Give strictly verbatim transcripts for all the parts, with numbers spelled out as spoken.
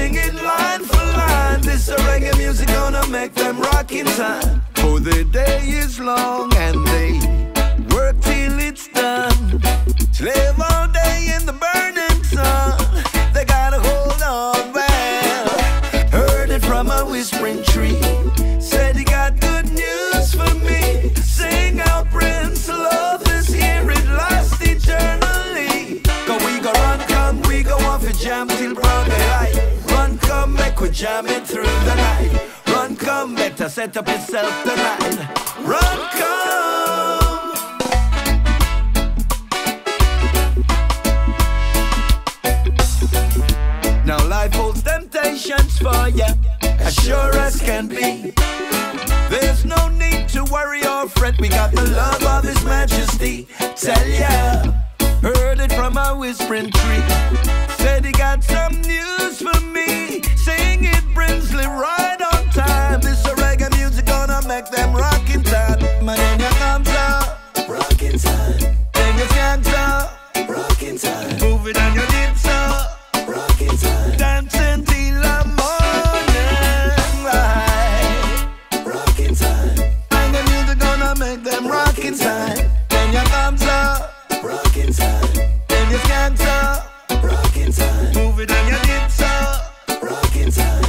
sing it line for line. This a reggae music gonna make them rock in time. For the day is long and they work till it's done. Slave all day in the burning sun. They gotta hold on well. Heard it from a whispering tree. Said he got good news for me. Sing out, Prince, love is here, it lasts eternally. Cause we go run, come, we go off a jam till broad daylight. Run, come, make we jam it through the night. Run, come, better set up yourself tonight. Run, come. Now life holds temptations for ya, as sure as can be. There's no need to worry or fret, we got the love of His Majesty. Tell ya, heard it from a whispering tree. Said he got some news for me. Sing it, Brinsley, right on time. This a reggae music gonna make them rock in time. My name ya comes up, rock in time. Then you can't up, rock in time. Move it on your lips up, rock in time. Dancing till the morning light, rock in time. Reggae music gonna make them rock in time. Then you comes up, rock in time. Then you can't up, rock in time. Move it on your lips up, rock in time.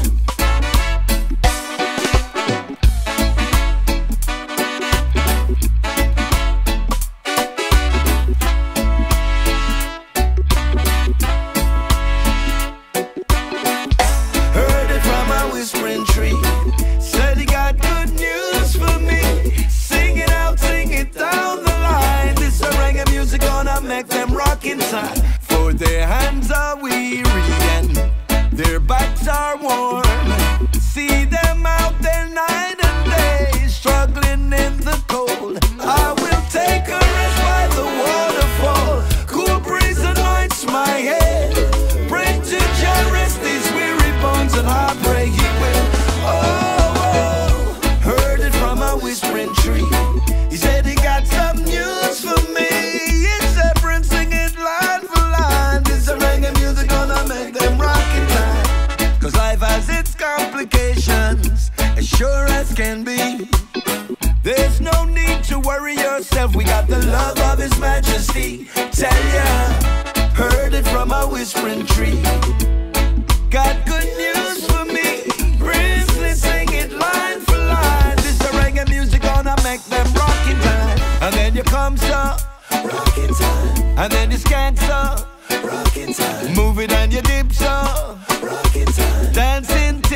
Heard it from a whispering tree. Said he got good news for me. Sing it out, sing it down the line. This a reggae music gonna make them rock inside. For their hands are weary and their backs are warm. See them out there night and day, struggling in the cold. I will take a rest by the waterfall. Cool breeze anoints my head. Bring to Jah rest these weary bones, and I pray He will. Oh, oh, heard it from a whispering tree. He said he got some news for me. He said, Prince, sing it line for line. This a reggae music gonna make them rock in time. Cause life has its complications, as sure as can be. There's no need to worry yourself, we got the love of His Majesty. Tell ya, heard it from a whispering tree. Got good news for me. Brinsley, sing it line for line. This a reggae music gonna make them rock in time. And then you come up, rock in time. And then you skank up, rock in time. Move it and you dip up, rock in time. Dancing